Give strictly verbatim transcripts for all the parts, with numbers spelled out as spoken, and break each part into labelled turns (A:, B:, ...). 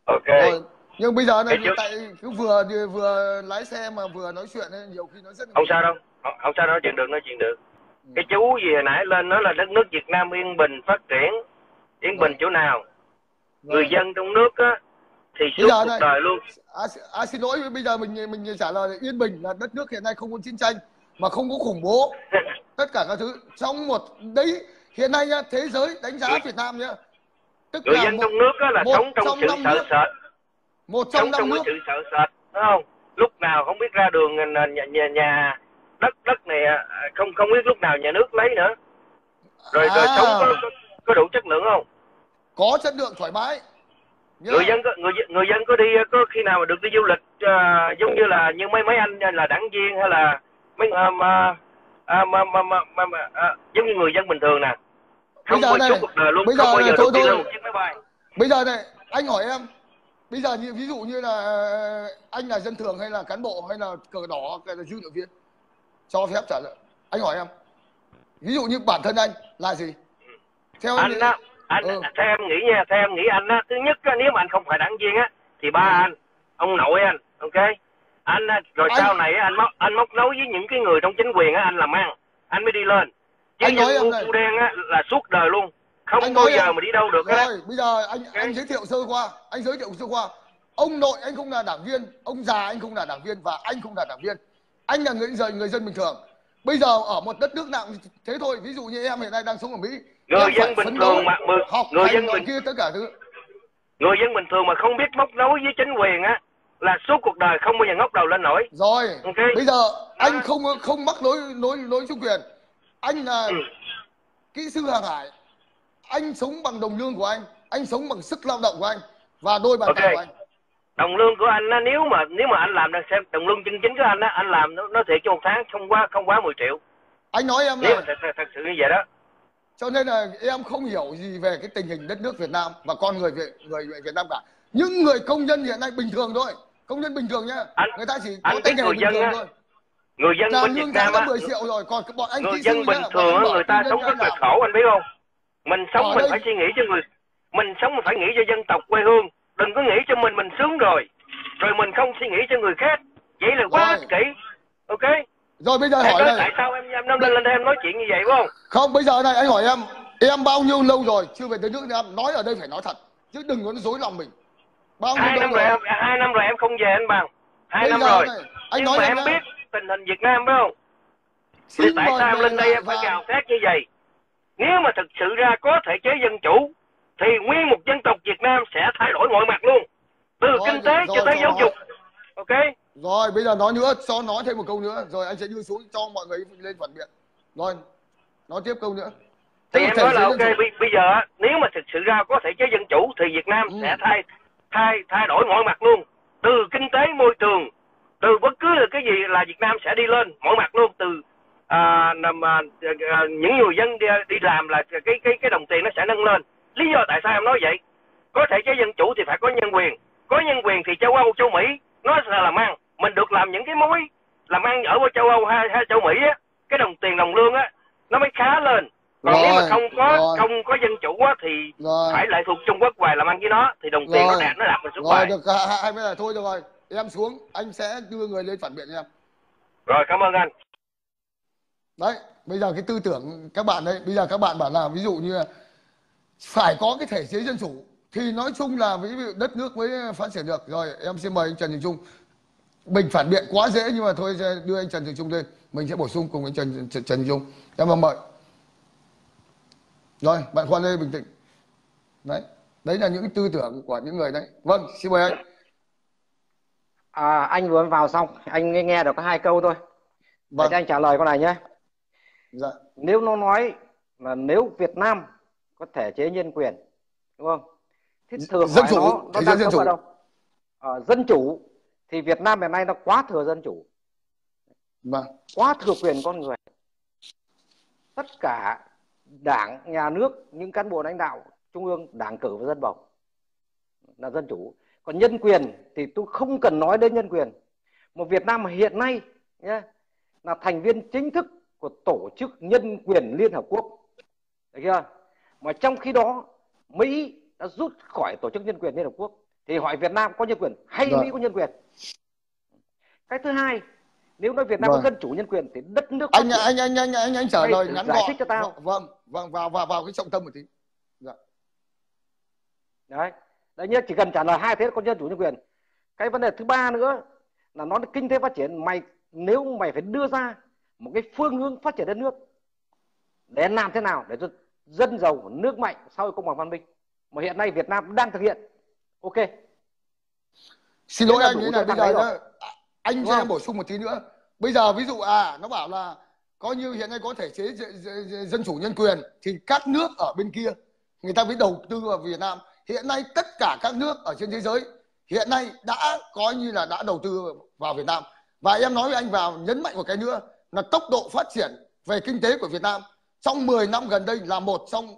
A: Ok.
B: Rồi, nhưng bây giờ này
A: Cái
B: tại cứ vừa vừa lái xe mà vừa nói chuyện ấy, nhiều khi nó rất là
A: không
B: nguy
A: sao
B: hiểm.
A: đâu, không, không sao đâu, chuyện được, nói chuyện được.
B: Ừ.
A: Cái chú gì hồi nãy lên nói là đất nước Việt Nam yên bình phát triển, yên bình
B: Vâng,
A: chỗ nào? Người
B: rồi.
A: dân trong nước á thì
B: Bây
A: suốt
B: giờ
A: cuộc
B: này,
A: đời luôn.
B: à, à, xin lỗi, bây giờ mình mình trả lời là yên bình là đất nước hiện nay không có chiến tranh mà không có khủng bố, tất cả các thứ trong một đấy. Hiện nay nhá, thế giới đánh giá
A: người,
B: Việt Nam nhá, tức
A: người
B: là
A: dân
B: một
A: trong nước á là
B: một
A: sống trong
B: trong
A: sự
B: năm
A: sợ
B: nước,
A: sệt,
B: một
A: sống
B: trong năm
A: trong cái
B: nước.
A: sự sợ sệt, đúng không? Lúc nào không biết ra đường nhà, nhà, nhà, nhà đất đất này không không biết lúc nào nhà nước lấy nữa. Rồi rồi sống có,
B: À,
A: có có đủ chất lượng không?
B: có chất lượng thoải mái
A: Người
B: nhá.
A: dân có người người dân có đi, có khi nào mà được đi du lịch uh, giống như là như mấy mấy anh là đảng viên hay là mấy uh, mà, à, mà, mà, mà, mà, mà à, giống như người dân bình thường nè,
B: Bây
A: không
B: giờ
A: bao suốt
B: này,
A: cuộc đời luôn,
B: bây
A: không
B: giờ
A: bao
B: này
A: giờ
B: thôi
A: được đi lên một
B: thôi
A: chiếc máy bay.
B: bây giờ này anh hỏi em, bây giờ như ví dụ như là ờ, anh là dân thường hay là cán bộ hay là cờ đỏ hay là dư luận viên, cho phép trả lời. Anh hỏi em, ví dụ như bản thân anh là gì theo em
A: Anh
B: nghĩ?
A: á, anh
B: Ừ.
A: theo em nghĩ nha, theo em nghĩ anh á, thứ nhất á, nếu mà anh không phải đảng viên á thì ba
B: Ừ.
A: anh, ông nội anh, ok, anh á, rồi
B: anh
A: sau này á, anh móc anh móc nối với những cái người trong chính quyền á, anh làm ăn anh mới đi lên. Chứ
B: anh nói
A: dân
B: em
A: ngu
B: này,
A: cu đen á là suốt đời luôn,
B: anh
A: không bao
B: nói
A: giờ
B: em
A: mà đi đâu được hết á.
B: rồi. Bây giờ anh
A: Ok.
B: anh giới thiệu sơ qua, anh giới thiệu sơ qua. Ông nội anh không là đảng viên, ông già anh không là đảng viên và anh không là đảng viên. Anh là người dân người dân bình thường. Bây giờ ở một đất nước nào thế thôi, ví dụ như em hiện nay đang sống ở Mỹ,
A: Người
B: em phải
A: dân bình
B: phấn
A: thường
B: đấu
A: mà
B: học
A: người
B: hành
A: dân
B: nọ
A: bình
B: kia tất cả thứ.
A: người dân bình thường mà không biết móc nối với chính quyền á là suốt cuộc đời không bao giờ ngóc đầu lên nổi.
B: Rồi,
A: Ok.
B: bây giờ anh
A: Đó.
B: không không mắc nối nối nối chính quyền. Anh là
A: Ừ.
B: kỹ sư hàng hải, anh sống bằng đồng lương của anh anh sống bằng sức lao động của anh và đôi bàn
A: Ok.
B: tay của anh.
A: Đồng lương của anh á, nếu mà nếu mà anh làm được xem đồng lương chân chính của anh á, anh làm nó, nó thiệt cho một tháng không quá không quá mười triệu.
B: Anh nói em
A: Nếu mà
B: này,
A: thật, thật, thật sự như vậy đó.
B: cho nên là em không hiểu gì về cái tình hình đất nước Việt Nam và con người Việt người Việt Nam cả. Những người công nhân hiện nay bình thường thôi, công nhân bình thường nhá,
A: Anh
B: người ta chỉ có
A: anh
B: tay
A: biết
B: nghề
A: người
B: bình
A: dân
B: thường
A: á,
B: thôi,
A: người dân
B: là
A: bên Việt
B: lương tháng
A: Nam
B: đã
A: á,
B: mười triệu rồi. Còn bọn anh
A: người
B: kỹ sư
A: dân bình
B: nhá, bọn
A: thường
B: anh
A: á,
B: mở
A: người
B: tư
A: ta
B: nhân
A: sống
B: cho anh
A: rất là
B: làm
A: khổ, anh biết không? Mình sống
B: ở
A: mình
B: đây.
A: phải suy nghĩ cho người, mình sống mình phải nghĩ cho dân tộc quê hương, đừng có nghĩ cho mình mình sướng rồi rồi mình không suy nghĩ cho người khác, vậy là quá
B: Rồi,
A: ích kỷ. Ok.
B: rồi bây giờ
A: Em
B: hỏi
A: nói
B: này,
A: tại sao em em lên lên em nói chuyện như vậy phải không?
B: không, bây giờ này anh hỏi em em bao nhiêu lâu rồi chưa về tới nước Việt Nam? Nói ở đây phải nói thật chứ đừng có dối lòng mình. Bao nhiêu
A: hai
B: lâu
A: năm rồi
B: rồi?
A: em hai năm rồi em không về anh Bằng, hai
B: Bây
A: năm
B: giờ
A: rồi.
B: này anh
A: Nhưng
B: nói
A: mà
B: em
A: em
B: nhá,
A: biết tình hình Việt Nam phải không? Thì
B: xin
A: tại
B: mời
A: sao em
B: về
A: lên đây
B: lại
A: em phải
B: và
A: gào thét như vậy? Nếu mà thực sự ra có thể chế dân chủ thì nguyên một dân tộc Việt Nam sẽ thay đổi mọi mặt luôn, từ
B: rồi
A: kinh tế cho
B: rồi
A: tới
B: cho
A: giáo
B: nói.
A: dục. Ok.
B: Rồi bây giờ nói nữa, cho nói thêm một câu nữa rồi anh sẽ đưa xuống cho mọi người lên phản biện. Rồi, nói tiếp câu nữa.
A: Thì
B: Tức là
A: em
B: thể
A: nói là
B: chế
A: ok,
B: dân chủ.
A: bây, bây giờ nếu mà thực sự ra có thể chế dân chủ thì Việt Nam
B: Ừ.
A: sẽ thay thay thay đổi mọi mặt luôn, từ kinh tế môi trường, từ bất cứ là cái gì là Việt Nam sẽ đi lên mọi mặt luôn. Từ à, nằm, à, à, những người dân đi, đi làm là cái cái cái đồng tiền nó sẽ nâng lên. Lý do tại sao em nói vậy? Có thể chế dân chủ thì phải có nhân quyền, có nhân quyền thì châu Âu châu Mỹ nó sẽ làm ăn, mình được làm những cái mối làm ăn ở châu Âu hay, hay châu Mỹ á, cái đồng tiền đồng lương á nó mới khá lên. Còn nếu mà
B: Rồi,
A: không có
B: rồi,
A: không có dân chủ á thì
B: rồi,
A: phải lệ thuộc Trung Quốc hoài làm ăn với nó thì đồng tiền nó
B: rồi,
A: đạt nó đạt mình xuống
B: rồi
A: hoài.
B: được hai hai mươi là thôi được rồi. Em xuống, anh sẽ đưa người lên phản biện cho em.
A: Rồi, cảm ơn anh.
B: Đấy, bây giờ cái tư tưởng các bạn đấy, bây giờ các bạn bảo là ví dụ như là phải có cái thể chế dân chủ thì nói chung là ví dụ đất nước mới phát triển được. Rồi em xin mời anh Trần Đình Trung. Mình phản biện quá dễ nhưng mà thôi đưa anh Trần Đình Trung lên, mình sẽ bổ sung cùng anh Trần Trần, Trần Đình Trung. Em mong mời. Rồi bạn Khoan Lê bình tĩnh. Đấy, đấy là những tư tưởng của những người đấy. Vâng, xin mời anh.
C: À, anh vừa vào xong, anh nghe, nghe được có hai câu thôi. Để
B: Vâng.
C: cho anh trả lời câu này nhé.
B: Dạ.
C: Nếu nó nói là nếu Việt Nam có thể chế nhân quyền, đúng không? Thế thử
B: Dân
C: hỏi
B: chủ,
C: nó, nó
B: thể chế
C: đang
B: dân
C: sống ở
B: chủ.
C: đâu? À, dân chủ thì Việt Nam hiện nay nó quá thừa dân chủ,
B: Vâng.
C: quá thừa quyền con người. Tất cả đảng, nhà nước, những cán bộ lãnh đạo trung ương đảng cử và dân bầu là dân chủ. Còn nhân quyền thì tôi không cần nói đến nhân quyền. Một Việt Nam mà hiện nay nhé, là thành viên chính thức của Tổ chức Nhân quyền Liên Hợp Quốc, được chưa? Mà trong khi đó Mỹ đã rút khỏi Tổ chức Nhân quyền Liên Hợp Quốc, thì hỏi Việt Nam có nhân quyền hay
B: Rồi.
C: Mỹ có nhân quyền. Cái thứ hai, nếu nói Việt Nam
B: Rồi.
C: có dân chủ nhân quyền thì đất nước
B: anh anh anh anh anh anh trả
C: Mày
B: lời
C: thử
B: ngắn
C: giải
B: gọn.
C: thích cho tao.
B: Vâng vâng vào vào vào cái trọng tâm một tí. Dạ.
C: Đấy, đấy nhá, chỉ cần trả lời hai thế là có dân chủ nhân quyền. Cái vấn đề thứ ba nữa là nó kinh tế phát triển, mày nếu mày phải đưa ra một cái phương hướng phát triển đất nước để làm thế nào để cho dân giàu, nước mạnh, xã hội công bằng văn minh mà hiện nay Việt Nam đang thực hiện. Ok.
B: Xin lỗi
C: Thế là
B: anh,
C: đủ
B: thế
C: cho
B: này bây
C: thằng
B: giờ
C: đấy
B: nhá, anh
C: Đúng
B: cho em
C: không?
B: bổ sung một tí nữa. Bây giờ ví dụ à nó bảo là coi như hiện nay có thể chế d- d- dân chủ nhân quyền thì các nước ở bên kia người ta mới đầu tư vào Việt Nam. Hiện nay tất cả các nước ở trên thế giới hiện nay đã coi như là đã đầu tư vào Việt Nam. Và em nói với anh vào nhấn mạnh một cái nữa là tốc độ phát triển về kinh tế của Việt Nam trong mười năm gần đây là một trong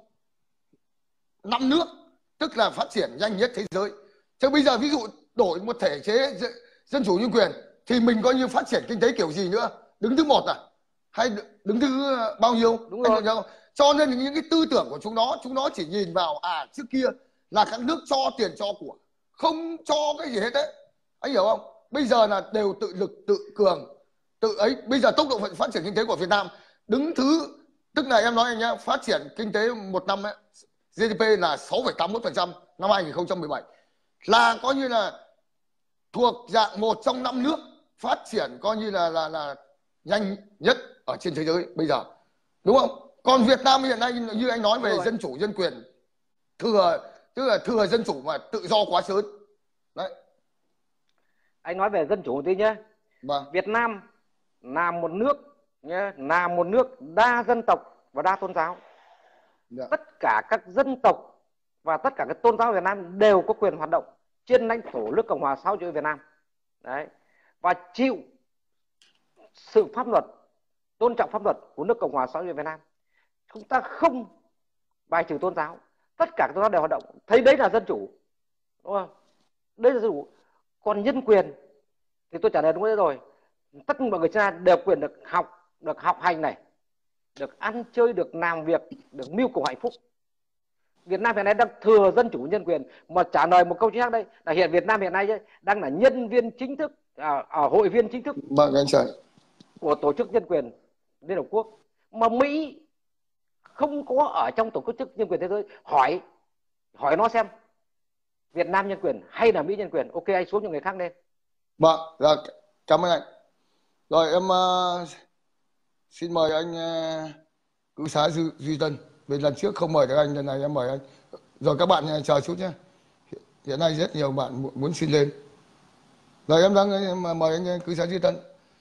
B: năm nước tức là phát triển nhanh nhất thế giới. Chứ bây giờ ví dụ đổi một thể chế dân chủ nhân quyền thì mình coi như phát triển kinh tế kiểu gì nữa, đứng thứ một à hay đứng thứ bao nhiêu?
C: Đúng
B: Anh
C: rồi.
B: hiểu không? Cho nên những cái tư tưởng của chúng nó chúng nó chỉ nhìn vào à trước kia là các nước cho tiền cho của, không cho cái gì hết đấy, anh hiểu không? Bây giờ là đều tự lực tự cường tự ấy. Bây giờ tốc độ phát triển kinh tế của Việt Nam đứng thứ, tức là em nói anh nhá, phát triển kinh tế một năm ấy, giê đê pê là sáu phẩy tám mươi mốt phần trăm năm hai nghìn không trăm mười bảy, là coi như là thuộc dạng một trong năm nước phát triển coi như là là là nhanh nhất ở trên thế giới bây giờ, đúng không? Còn Việt Nam hiện nay như anh nói về
C: Đúng rồi.
B: dân chủ nhân quyền thừa, tức là thừa dân chủ mà tự do quá sớm đấy.
C: Anh nói về dân chủ một tí nhé.
B: Vâng.
C: Việt Nam là một nước nhé, là một nước đa dân tộc và đa tôn giáo.
B: Dạ.
C: Tất cả các dân tộc và tất cả các tôn giáo Việt Nam đều có quyền hoạt động trên lãnh thổ nước Cộng hòa xã hội chủ nghĩa Việt Nam. Đấy. Và chịu sự pháp luật, tôn trọng pháp luật của nước Cộng hòa xã hội chủ nghĩa Việt Nam. Chúng ta không bài trừ tôn giáo, tất cả các tôn giáo đều hoạt động. Thấy đấy là dân chủ, đúng không? Đấy là dân chủ. Còn nhân quyền thì tôi trả lời đúng đấy rồi. Tất cả mọi người ta đều quyền được học, được học hành này, được ăn chơi, được làm việc, được mưu cầu hạnh phúc. Việt Nam hiện nay đang thừa dân chủ nhân quyền. Mà trả lời một câu chính xác đây là hiện Việt Nam hiện nay ấy, đang là nhân viên chính thức, à, à, hội viên chính thức
B: Vâng anh Trời.
C: của tổ chức nhân quyền Liên Hợp Quốc. Mà Mỹ không có ở trong tổ chức nhân quyền thế giới. Hỏi hỏi nó xem Việt Nam nhân quyền hay là Mỹ nhân quyền. Ok, anh xuống cho người khác lên.
B: Vâng, rồi, cảm ơn anh. Rồi em uh, xin mời anh uh, cư xá Duy, Duy Tân. Vì lần trước không mời được anh, lần này em mời anh. Rồi các bạn chờ chút nhé. Hiện nay rất nhiều bạn muốn xin lên. Rồi em đang em mời anh cư xá Duy Tân.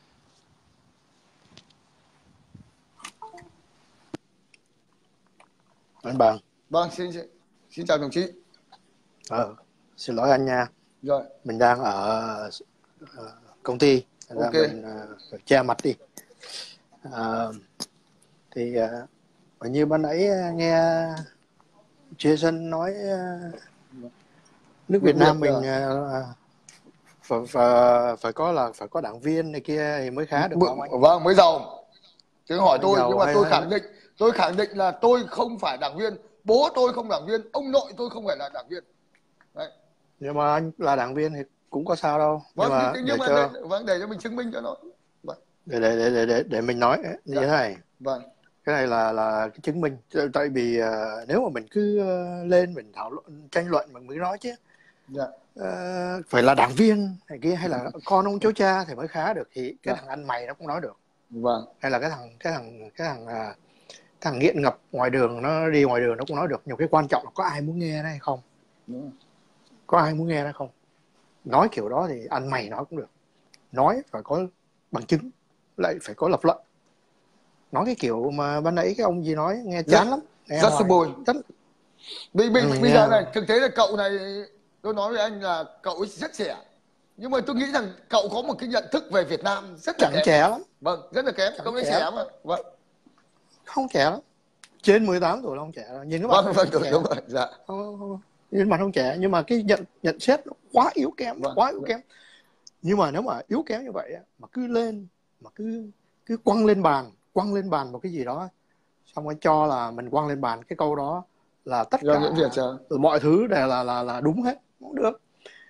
D: Anh Bằng.
B: Vâng, xin xin chào đồng chí.
D: Ờ, xin lỗi anh nha.
B: Rồi.
D: Mình đang ở uh, công ty,
B: ok,
D: mình uh, che mặt đi. Uh, thì uh, như ban nãy nghe Jason nói uh, nước Việt Nam mình uh, phải, phải phải có là phải có đảng viên này kia thì mới khá được không anh?
B: Vâng, mới giàu. Chứ hỏi tôi, nhưng mà
D: hay,
B: tôi
D: hay.
B: khẳng định, tôi khẳng định là tôi không phải đảng viên, bố tôi không đảng viên, ông nội tôi không phải là đảng viên. Đấy.
D: Nhưng mà anh là đảng viên thì cũng có sao đâu.
B: Vâng,
D: nhưng mà,
B: nhưng
D: để,
B: mà
D: cho...
B: để, vâng, để cho mình chứng minh cho nó. Vâng.
D: Để, để, để, để, để, để mình nói như
B: dạ.
D: thế này.
B: Vâng.
D: Cái này là là cái chứng minh. Tại vì uh, nếu mà mình cứ uh, lên mình thảo luận tranh luận mình mới nói chứ.
B: Dạ.
D: Uh, phải là đảng viên này kia hay là con ông cháu cha thì mới khá được, thì cái
B: dạ.
D: thằng ăn mày nó cũng nói được.
B: Vâng.
D: Hay là cái thằng cái thằng cái thằng uh, thằng nghiện ngập ngoài đường, nó đi ngoài đường nó cũng nói được. Nhưng cái quan trọng là có ai muốn nghe nó hay không.
B: Đúng.
D: Có ai muốn nghe nó không. Nói kiểu đó thì ăn mày nói cũng được. Nói phải có bằng chứng, lại phải có lập luận. Nói cái kiểu mà ban nãy cái ông gì nói nghe chán lắm. Nghe
B: rất sơ bồi.
D: Rất...
B: Bây, bây,
D: ừ,
B: bây giờ này, thực tế là cậu này, tôi nói với anh là cậu ấy rất trẻ. Nhưng mà tôi nghĩ rằng cậu có một cái nhận thức về Việt Nam rất là
D: chẳng
B: kém.
D: trẻ lắm.
B: Vâng, rất là kém.
D: Chẳng
B: Cậu ấy
D: trẻ,
B: trẻ mà. Vâng.
D: Không trẻ lắm. Trên mười tám tuổi là không trẻ đâu. Nhìn các bạn.
B: Vâng, vâng, đúng, đúng rồi. Dạ.
D: Không, không, nhìn mặt không trẻ, nhưng mà cái nhận nhận xét nó quá yếu kém,
B: vâng,
D: quá yếu
B: vâng.
D: kém. Nhưng mà nếu mà yếu kém như vậy mà cứ lên, mà cứ cứ quăng lên bàn, quăng lên bàn một cái gì đó, xong rồi cho là mình quăng lên bàn cái câu đó là tất
B: do
D: cả
B: những việc chờ.
D: mọi thứ đều là là là đúng hết, không được.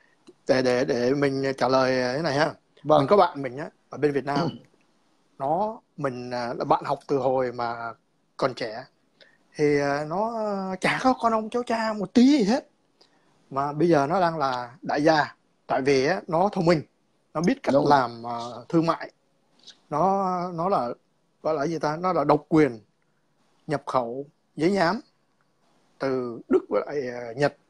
D: để để để mình trả lời thế này ha.
B: Vâng.
D: Mình có bạn mình á ở bên Việt Nam, nó mình là bạn học từ hồi mà còn trẻ, thì nó chả có con ông cháu cha một tí gì hết, mà bây giờ nó đang là đại gia, tại vì á, nó thông minh, nó biết cách
B: Đúng.
D: làm uh, thương mại, nó nó là gọi là gì ta, nó là độc quyền nhập khẩu giấy nhám từ Đức với lại uh, Nhật.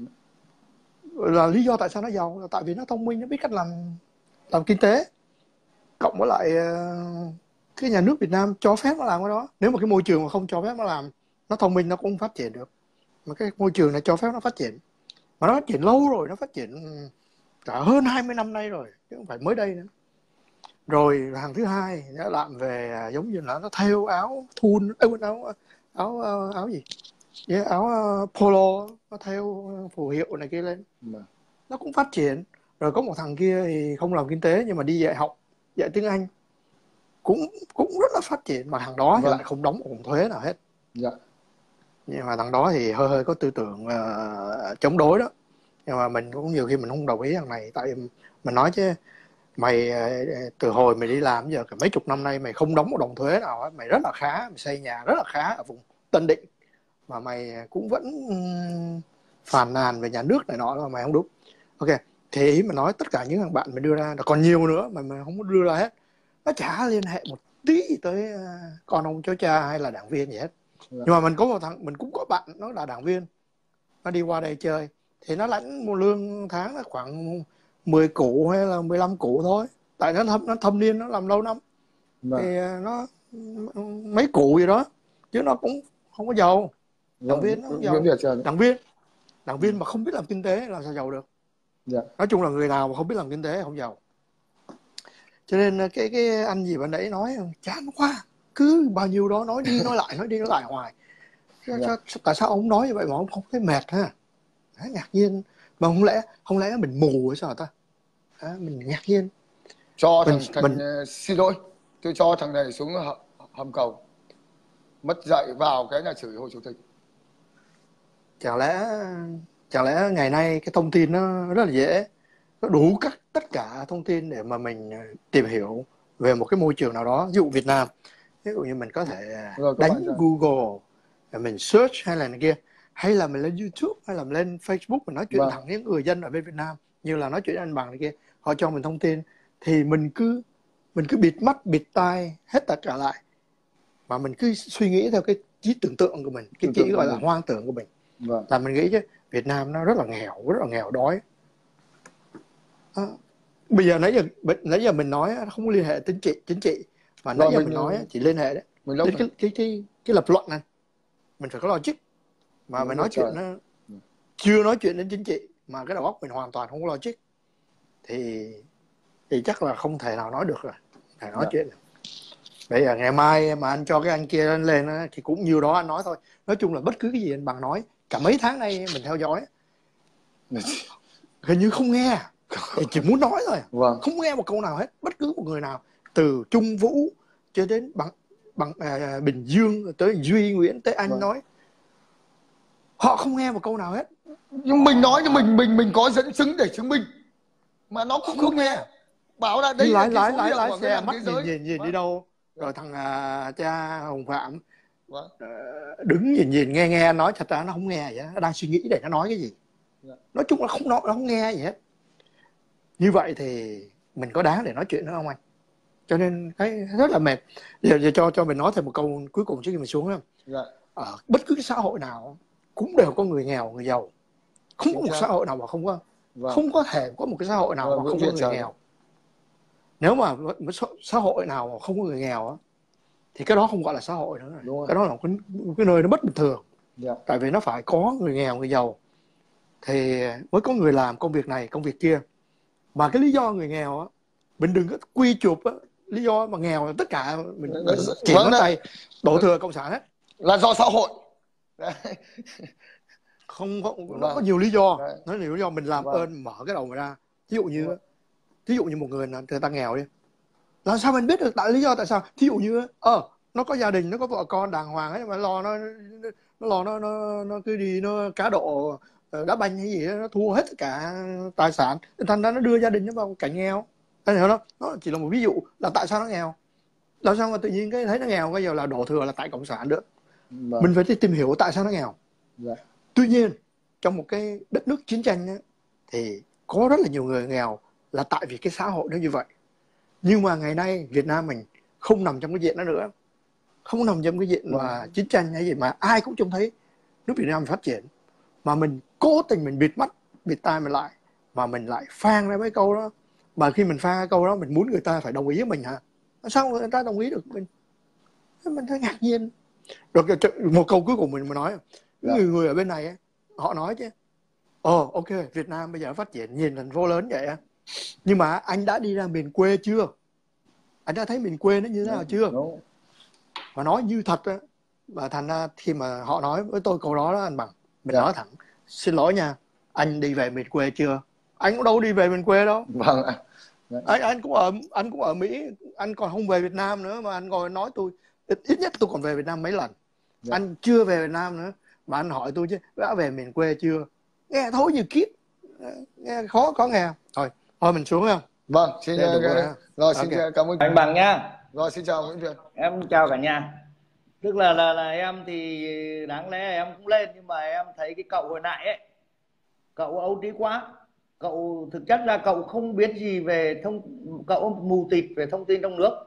D: Là lý do tại sao nó giàu là tại vì nó thông minh, nó biết cách làm làm kinh tế, cộng với lại uh, cái nhà nước Việt Nam cho phép nó làm cái đó. Nếu mà cái môi trường mà không cho phép nó làm, nó thông minh nó cũng không phát triển được. Mà cái môi trường này cho phép nó phát triển, mà nó phát triển lâu rồi, nó phát triển cả hơn hai mươi năm nay rồi, chứ không phải mới đây nữa. Rồi hàng thứ hai, nó làm về giống như là nó thêu áo thun, áo áo áo, áo gì, yeah, áo polo, nó thêu phù hiệu này kia lên, nó cũng phát triển. Rồi có một thằng kia thì không làm kinh tế nhưng mà đi dạy học, dạy tiếng Anh, cũng cũng rất là phát triển, mà thằng đó thì
B: Vâng.
D: lại không đóng một khoản thuế nào hết.
B: Dạ.
D: Nhưng mà thằng đó thì hơi hơi có tư tưởng uh, chống đối đó. Nhưng mà mình cũng nhiều khi mình không đồng ý thằng này, tại mình nói chứ mày từ hồi mày đi làm giờ cả mấy chục năm nay mày không đóng một đồng thuế nào hết, mày rất là khá, mày xây nhà rất là khá ở vùng Tân Định mà mày cũng vẫn phàn nàn về nhà nước này nọ, mà mày không đúng. Ok, thì ý mình nói tất cả những thằng bạn mình đưa ra là còn nhiều nữa mà mình không có đưa ra hết, nó chả liên hệ một tí tới con ông cháu cha hay là đảng viên gì hết. Nhưng mà mình có một thằng, mình cũng có bạn nó là đảng viên, nó đi qua đây chơi thì nó lãnh một lương tháng là khoảng mười củ hay là mười lăm củ thôi, tại nó thâm, nó thâm niên, nó làm lâu năm.
B: Vâng.
D: Thì nó mấy củ gì đó chứ nó cũng không có giàu. Đảng viên nó không giàu. Đảng viên đảng viên mà không biết làm kinh tế làm sao giàu được.
B: Dạ.
D: Nói chung là người nào mà không biết làm kinh tế không giàu. Cho nên cái cái anh gì bạn nãy nói chán quá, cứ bao nhiêu đó nói đi nói lại nói đi nói lại hoài. Dạ. Tại sao ông nói như vậy mà ông không thấy mệt ha? Đấy, ngạc nhiên. Mà không lẽ không lẽ mình mù hay sao ta? À, mình ngạc nhiên.
B: Cho
D: mình,
B: thằng, thằng
D: mình...
B: xin lỗi, tôi cho thằng này xuống hầm cầu, mất dạy vào cái là chửi Hồ Chủ tịch.
D: Chẳng lẽ chẳng lẽ ngày nay cái thông tin nó rất là dễ, nó đủ các tất cả thông tin để mà mình tìm hiểu về một cái môi trường nào đó. Ví dụ Việt Nam, ví dụ như mình có thể rồi, đánh Google, mình search hay là này kia, hay là mình lên YouTube hay là mình lên Facebook, mình nói chuyện vâng. thẳng với người dân ở bên Việt Nam, như là nói chuyện với anh Bằng này kia, họ cho mình thông tin thì mình cứ mình cứ bịt mắt bịt tai hết tất cả lại, mà mình cứ suy nghĩ theo cái trí tưởng tượng của mình, cái trí gọi là hoang tưởng của mình. Vâng. Là mình nghĩ chứ Việt Nam nó rất là nghèo, rất là nghèo đói. À, bây giờ nãy giờ nãy giờ mình nói không có liên hệ chính trị chính trị mà nãy giờ mình, mình nói chỉ liên hệ đấy đến cái, cái cái cái lập luận này, mình phải có logic mà mình, mình nói chuyện nó chưa nói chuyện đến chính trị mà cái đầu óc mình hoàn toàn không có logic thì thì chắc là không thể nào nói được rồi, phải nói dạ. chuyện. Bây giờ ngày mai mà anh cho cái anh kia lên lên thì cũng nhiều đó anh nói thôi. Nói chung là bất cứ cái gì anh Bằng nói cả mấy tháng nay mình theo dõi hình như không nghe, chỉ muốn nói thôi, vâng. Không nghe một câu nào hết. Bất cứ một người nào từ Trung Vũ cho đến bằng bằng à, Bình Dương tới Duy Nguyễn tới anh vâng. nói họ không nghe một câu nào hết.
B: Nhưng mình nói nhưng mình mình mình có dẫn chứng để chứng minh mà nó cũng không, không nghe. Bảo là đây
D: lái
B: là
D: lái lái lái xe mắt nhìn nhìn nhìn vâng. đi đâu rồi vâng. Thằng à, cha Hồng Phạm vâng. đứng nhìn nhìn nghe nghe nói, thật ra nó không nghe vậy, nó đang suy nghĩ để nó nói cái gì. Vâng. Nói chung là không nói, nó không nghe gì hết. Như vậy thì mình có đáng để nói chuyện nữa không anh? Cho nên cái rất là mệt. Giờ, giờ cho cho mình nói thêm một câu cuối cùng trước khi mình xuống không? Dạ. Ở bất cứ cái xã hội nào cũng đều có người nghèo, người giàu. Không có một xã hội nào mà không có. Vâng. Không có thể có một cái xã hội nào vâng, mà không có người trời. nghèo. Nếu mà một xã hội nào mà không có người nghèo thì cái đó không gọi là xã hội nữa rồi. Cái đó là cái, cái nơi nó bất bình thường. Dạ. Tại vì nó phải có người nghèo, người giàu thì mới có người làm công việc này, công việc kia. Mà cái lý do người nghèo á, mình đừng có quy chụp á, lý do mà nghèo là tất cả mình chỉ vâng, ngón tay đổ thừa cộng sản hết.
B: Là do xã hội.
D: Không có, nó vâng. có nhiều lý do. Đấy. Nó nhiều lý do mình làm vâng. ơn mở cái đầu mà ra. Ví dụ như vâng. ví dụ như một người người ta nghèo đi, làm sao mình biết được tại lý do tại sao? Ví dụ như ờ nó có gia đình, nó có vợ con đàng hoàng ấy mà lo nó nó lo nó nó nó cứ đi nó cá độ đá banh hay gì đó, nó thua hết tất cả tài sản, thành ra nó đưa gia đình nó vào cảnh nghèo. Anh hiểu không? Nó chỉ là một ví dụ là tại sao nó nghèo. Làm sao mà tự nhiên cái thấy nó nghèo bây giờ là đổ thừa là tại cộng sản nữa. Vâng. Mình phải đi tìm hiểu tại sao nó nghèo. Vâng. Tuy nhiên trong một cái đất nước chiến tranh ấy, thì có rất là nhiều người nghèo là tại vì cái xã hội nó như vậy. Nhưng mà ngày nay Việt Nam mình không nằm trong cái diện đó nữa, không nằm trong cái diện vâng. mà chiến tranh hay gì mà ai cũng trông thấy nước Việt Nam phát triển, mà mình cố tình mình bịt mắt bịt tai mình lại, mà mình lại phang ra mấy câu đó. Mà khi mình phang cái câu đó mình muốn người ta phải đồng ý với mình hả? Sao người ta đồng ý được mình? Mình thấy ngạc nhiên. Rồi một câu cuối cùng mình mới nói, dạ. người người ở bên này ấy, họ nói chứ, ồ oh, ok, Việt Nam bây giờ phát triển nhìn thành phố lớn vậy á, nhưng mà anh đã đi ra miền quê chưa? Anh đã thấy miền quê nó như thế nào chưa? Đúng. Và nói như thật á. Và thành ra khi mà họ nói với tôi câu đó đó anh Bằng, mình dạ. nói thẳng, xin lỗi nha, anh đi về miền quê chưa? Anh cũng đâu đi về miền quê đâu. Vâng ạ. Anh anh cũng ở anh cũng ở Mỹ, anh còn không về Việt Nam nữa mà anh còn nói tôi ít nhất tôi còn về Việt Nam mấy lần. Dạ. Anh chưa về Việt Nam nữa mà anh hỏi tôi chứ đã về miền quê chưa? Nghe thối như kiếp, nghe khó có nghe. Thôi, thôi mình xuống không?
B: Vâng, xin uh, rồi xin okay. cảm ơn
E: anh Bằng nha.
B: Rồi xin chào Nguyễn Việt.
E: Em chào cả nhà. Tức là là là em thì đáng lẽ em cũng lên, nhưng mà em thấy cái cậu hồi nãy ấy, cậu ấu trí quá. Cậu thực chất là cậu không biết gì về thông, cậu mù tịt về thông tin trong nước.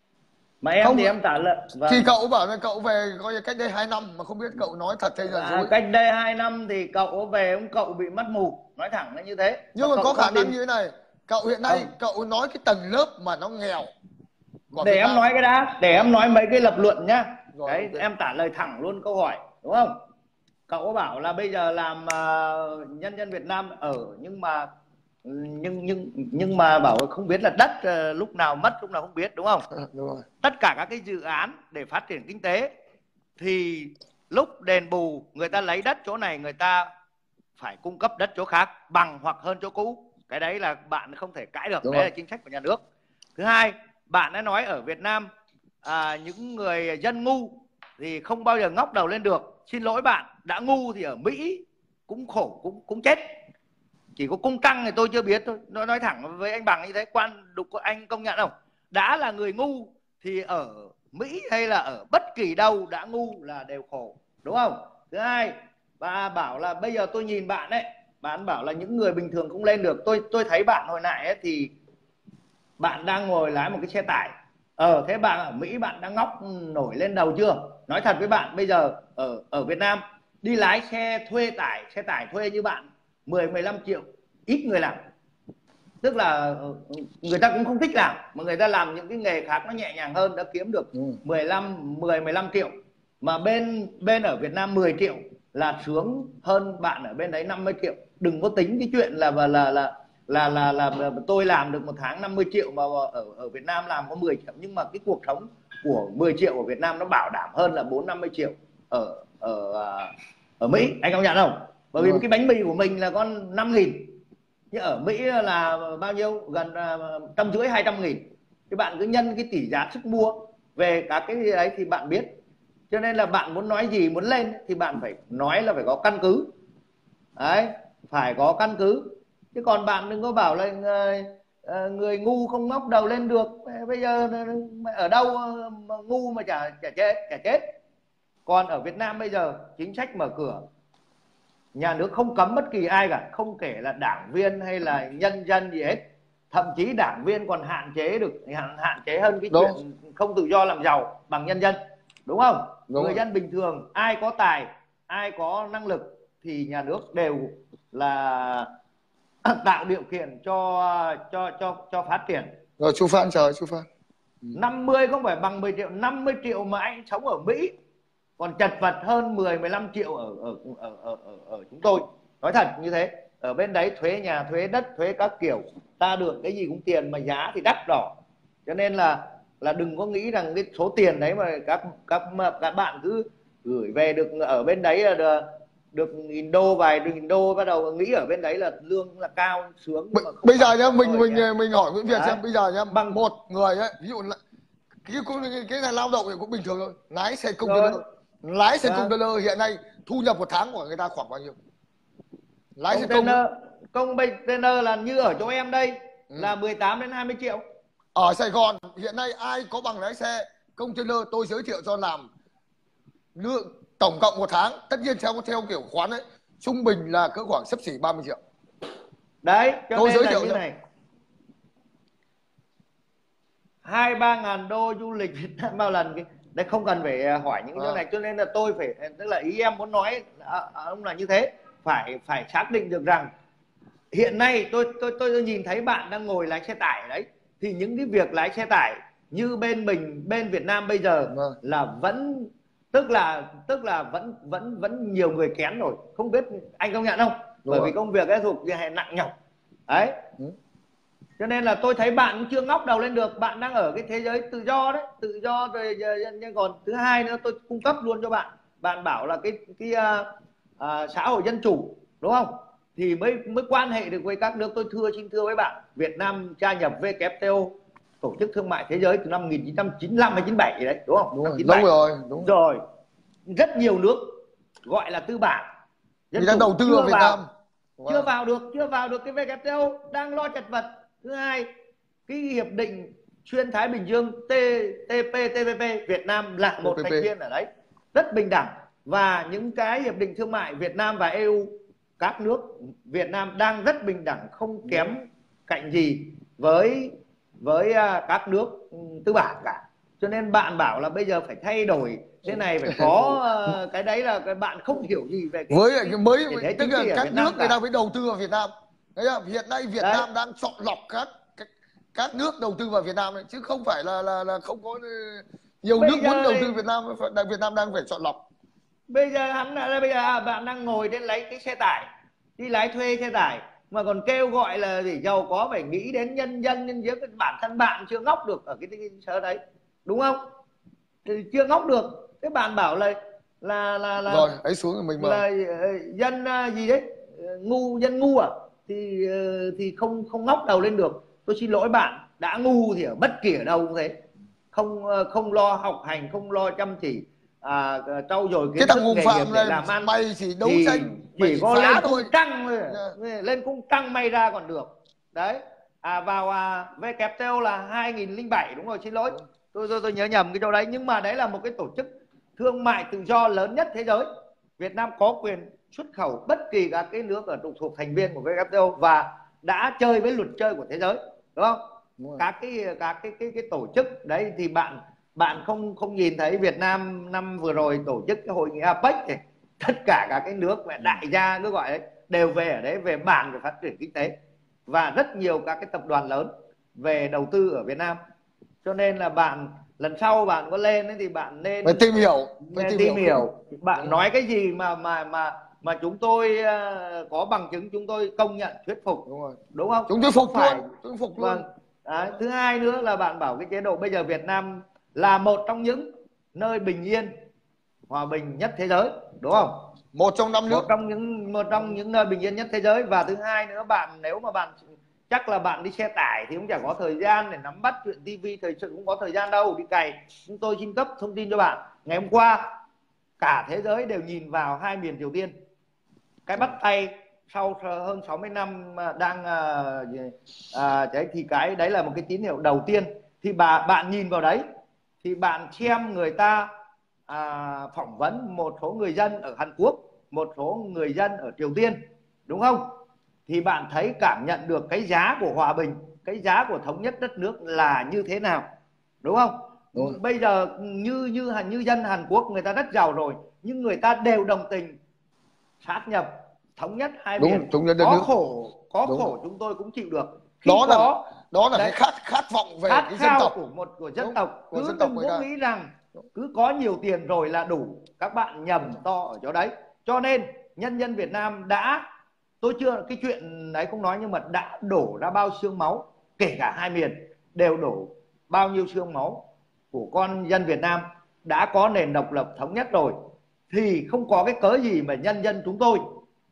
E: Mà em không, thì em trả lời vâng.
B: Thì cậu bảo là cậu về coi cách đây hai năm mà không biết cậu nói thật hay là dối.
E: À, cách đây hai năm thì cậu về ông cậu bị mất mù, nói thẳng là như thế.
B: Nhưng mà, mà có khả năng tìm... như thế này, cậu hiện nay không. Cậu nói cái tầng lớp mà nó nghèo.
E: Còn để em Nam... nói cái đã, để em nói mấy cái lập luận nhá. Rồi, đấy, okay. Em trả lời thẳng luôn câu hỏi, đúng không? Cậu có bảo là bây giờ làm uh, nhân dân Việt Nam ở nhưng mà nhưng nhưng nhưng mà bảo không biết là đất uh, lúc nào mất lúc nào không biết, đúng không? À, đúng rồi. Tất cả các cái dự án để phát triển kinh tế thì lúc đền bù người ta lấy đất chỗ này, người ta phải cung cấp đất chỗ khác bằng hoặc hơn chỗ cũ. Cái đấy là bạn không thể cãi được. Đúng đấy rồi. Là chính sách của nhà nước. Thứ hai, bạn đã nói ở Việt Nam à, những người dân ngu thì không bao giờ ngóc đầu lên được. Xin lỗi bạn, đã ngu thì ở Mỹ cũng khổ, cũng cũng chết. Chỉ có cung trăng thì tôi chưa biết thôi. Nó nói thẳng với anh Bằng như thế, quan đục anh công nhận không? Đã là người ngu thì ở Mỹ hay là ở bất kỳ đâu đã ngu là đều khổ, đúng không? Thứ hai, bà bảo là bây giờ tôi nhìn bạn ấy, bạn bảo là những người bình thường không lên được. Tôi tôi thấy bạn hồi nãy ấy, thì bạn đang ngồi lái một cái xe tải. Ờ thế bạn ở Mỹ bạn đang ngóc nổi lên đầu chưa? Nói thật với bạn, bây giờ ở ở Việt Nam đi lái xe thuê tải, xe tải thuê như bạn mười mười lăm triệu, ít người làm. Tức là người ta cũng không thích làm, mà người ta làm những cái nghề khác nó nhẹ nhàng hơn, đã kiếm được mười lăm, mười, mười lăm triệu. Mà bên bên ở Việt Nam mười triệu là sướng hơn bạn ở bên đấy năm mươi triệu. Đừng có tính cái chuyện là là là là là là, là, là tôi làm được một tháng năm mươi triệu mà ở ở Việt Nam làm có mười triệu, nhưng mà cái cuộc sống của mười triệu ở Việt Nam nó bảo đảm hơn là bốn năm mươi triệu ở ở ở Mỹ, anh công nhận không? Bởi vì cái bánh mì của mình là con năm nghìn, nhưng ở Mỹ là bao nhiêu, gần trăm rưỡi hai trăm nghìn. Thì bạn cứ nhân cái tỷ giá sức mua về các cái đấy thì bạn biết. Cho nên là bạn muốn nói gì, muốn lên thì bạn phải nói là phải có căn cứ. Đấy, phải có căn cứ. Chứ còn bạn đừng có bảo là người, người ngu không ngóc đầu lên được. Bây giờ ở đâu mà ngu mà chả, chả chết, chả chết. Còn ở Việt Nam bây giờ chính sách mở cửa, nhà nước không cấm bất kỳ ai cả, không kể là đảng viên hay là nhân dân gì hết. Thậm chí đảng viên còn hạn chế được, hạn, hạn chế hơn cái Đúng. chuyện không tự do làm giàu bằng nhân dân. Đúng không? Đúng. Người dân bình thường, ai có tài, ai có năng lực thì nhà nước đều là tạo điều kiện cho cho cho cho phát triển.
B: Rồi chú Phan chờ chú Phan.
E: năm mươi không phải bằng mười triệu, năm mươi triệu mà anh sống ở Mỹ còn chật vật hơn mười mười lăm triệu ở ở ở ở ở, ở chúng tôi. Nói thật như thế. Ở bên đấy thuế nhà, thuế đất, thuế các kiểu, ta được cái gì cũng tiền mà giá thì đắt đỏ. Cho nên là là đừng có nghĩ rằng cái số tiền đấy mà các các các bạn cứ gửi về được ở bên đấy là được, được nghìn đô, vài nghìn đô, bắt đầu nghĩ ở bên đấy là lương là cao sướng.
B: B bây giờ nhá, mình mình nhá. mình hỏi Nguyễn Việt đấy. Xem bây giờ nhá, bằng một người ấy, ví dụ là cái cái, cái này lao động thì cũng bình thường thôi, lái xe container, lái xe container hiện nay thu nhập một tháng của người ta khoảng bao nhiêu? Lái xe công
E: container container là như ở chỗ em đây
B: ừ.
E: là mười tám đến hai mươi triệu.
B: Ở Sài Gòn hiện nay ai có bằng lái xe container tôi giới thiệu cho làm lượng tổng cộng một tháng, tất nhiên theo theo kiểu khoán ấy, trung bình là cỡ khoảng xấp xỉ ba mươi triệu.
E: Đấy, cho
B: tôi
E: nên
B: giới
E: là
B: thiệu
E: như
B: cho.
E: này. Hai ba ngàn đô du lịch Việt Nam bao lần cái đấy, không cần phải hỏi những cái
B: à.
E: này, cho nên là tôi phải, tức là ý em muốn nói à, ông là như thế, phải phải xác định được rằng hiện nay tôi tôi tôi nhìn thấy bạn đang ngồi lái xe tải đấy, thì những cái việc lái xe tải như bên mình, bên Việt Nam bây giờ
B: à.
E: là vẫn tức là tức là vẫn vẫn vẫn nhiều người kén rồi, không biết anh công nhận không? Đúng bởi rồi. Vì công việc ấy thuộc về nặng nhọc đấy. Ừ. Cho nên là tôi thấy bạn cũng chưa ngóc đầu lên được, bạn đang ở cái thế giới tự do đấy, tự do rồi. Nhưng còn thứ hai nữa tôi cung cấp luôn cho bạn, bạn bảo là cái cái uh, uh, xã hội dân chủ đúng không, thì mới mới quan hệ được với các nước. Tôi thưa xin thưa với bạn, Việt Nam gia nhập vê kép tê o, tổ chức thương mại thế giới, từ năm một nghìn chín trăm chín mươi lăm hay chín mươi bảy đấy, đúng không?
B: Đúng rồi, đúng rồi, đúng
E: rồi. Rất nhiều nước gọi là tư bản
B: dân chủ đầu tư ở Việt
E: vào,
B: Nam
E: chưa vào được, chưa vào được cái vê kép tê o, đang lo chật vật. Thứ hai, cái hiệp định xuyên Thái Bình Dương tê pê tê pê pê, Việt Nam là một thành viên ở đấy, rất bình đẳng. Và những cái hiệp định thương mại Việt Nam và e u, các nước Việt Nam đang rất bình đẳng, không kém cạnh gì với với các nước tư bản cả. Cho nên bạn bảo là bây giờ phải thay đổi thế này, phải có cái đấy là cái bạn không hiểu gì về cái,
B: với cái mới, tức là các nước người ta
E: cả.
B: mới đầu tư vào Việt Nam. Đấy là hiện nay Việt đấy. Nam đang chọn lọc các, các các nước đầu tư vào Việt Nam đấy, chứ không phải là là là không có nhiều bây nước muốn đầu tư Việt Nam. Việt Nam đang phải chọn lọc.
E: Bây giờ hắn đã, bây giờ bạn đang ngồi đến lấy cái xe tải, đi lái thuê xe tải mà còn kêu gọi là để giàu có phải nghĩ đến nhân dân, nhân giới, bản thân bạn chưa ngóc được ở cái cái sở đấy, đúng không? Thì chưa ngóc được. Thế bạn bảo là là là là
B: rồi ấy xuống rồi mình
E: là dân gì đấy ngu, dân ngu à, thì thì không không ngóc đầu lên được. Tôi xin lỗi bạn, đã ngu thì ở bất kỳ ở đâu cũng thế, không không lo học hành, không lo chăm chỉ à, trau dồi
B: cái thằng ngu phạm này làm ăn, mày chỉ đấu
E: thì
B: tranh
E: chỉ có lên
B: thôi,
E: cung trăng thôi. Yeah. Lên cung trăng may ra còn được đấy. À vào à, vê kép tê o là hai nghìn lẻ bảy, đúng rồi, xin lỗi, tôi tôi tôi nhớ nhầm cái chỗ đấy. Nhưng mà đấy là một cái tổ chức thương mại tự do lớn nhất thế giới. Việt Nam có quyền xuất khẩu bất kỳ các cái nước ở thuộc thành viên của vê kép tê o và đã chơi với luật chơi của thế giới, đúng không? Đúng các cái các cái cái cái tổ chức đấy thì bạn bạn không không nhìn thấy Việt Nam năm vừa rồi tổ chức cái hội nghị a pếch thì tất cả các cái nước mà đại gia cứ gọi đấy đều về ở đấy, về bàn về phát triển kinh tế, và rất nhiều các cái tập đoàn lớn về đầu tư ở Việt Nam. Cho nên là bạn lần sau bạn có lên ấy thì bạn nên
B: phải tìm hiểu, phải
E: tìm, tìm hiểu. hiểu bạn nói cái gì mà mà mà mà chúng tôi uh, có bằng chứng, chúng tôi công nhận thuyết phục, đúng, rồi. Đúng không?
B: Chúng tôi phục
E: phải
B: luôn, chúng phục luôn.
E: Vâng. Đấy. Thứ hai nữa là bạn bảo cái chế độ bây giờ Việt Nam là một trong những nơi bình yên, hòa bình nhất thế giới, đúng không?
B: Một trong năm nước,
E: một trong những một trong những nơi bình yên nhất thế giới. Và thứ hai nữa, bạn nếu mà bạn chắc là bạn đi xe tải thì cũng chẳng có thời gian để nắm bắt chuyện tivi thời sự, cũng có thời gian đâu đi cày. Chúng tôi xin cấp thông tin cho bạn, ngày hôm qua cả thế giới đều nhìn vào hai miền Triều Tiên, cái bắt tay sau hơn sáu mươi năm đang à, à, đấy, thì cái đấy là một cái tín hiệu đầu tiên. Thì bà bạn nhìn vào đấy thì bạn xem người ta à, phỏng vấn một số người dân ở Hàn Quốc, một số người dân ở Triều Tiên, đúng không? Thì bạn thấy cảm nhận được cái giá của hòa bình, cái giá của thống nhất đất nước là như thế nào, đúng không? Đúng. Bây giờ như như như dân Hàn Quốc người ta rất giàu rồi, nhưng người ta đều đồng tình sát nhập, thống nhất hai miền. Có nước. khổ có Đúng. khổ chúng tôi cũng chịu được. Khi
B: đó
E: có,
B: là đó là đấy, cái khát khát vọng về
E: khát
B: cái dân tộc
E: của một của dân Đúng. tộc.
B: Của
E: cứ
B: dân tộc
E: đừng có nghĩ rằng cứ có nhiều tiền rồi là đủ. Các bạn nhầm to ở chỗ đấy. Cho nên nhân dân Việt Nam đã, tôi chưa cái chuyện đấy không nói, nhưng mà đã đổ ra bao xương máu, kể cả hai miền đều đổ bao nhiêu xương máu của con dân Việt Nam, đã có nền độc lập thống nhất rồi, thì không có cái cớ gì mà nhân dân chúng tôi